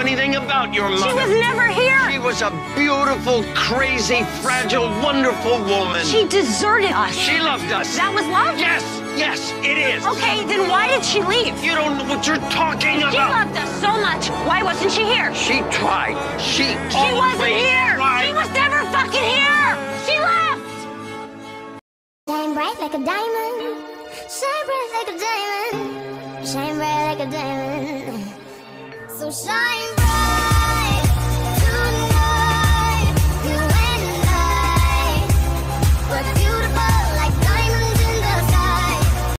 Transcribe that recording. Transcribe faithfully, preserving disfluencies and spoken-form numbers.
anything about your mother. She was never here. She was a beautiful, crazy, fragile, wonderful woman. She deserted us. She loved us. That was love? Yes, yes, it is. Okay, then why did she leave? You don't know what you're talking She about. loved us so much. Why wasn't she here? She tried. She She wasn't here. Tried. She was never fucking here. She left. Shine bright like a diamond. Shine bright like a diamond. Shine bright like a diamond. So shine bright.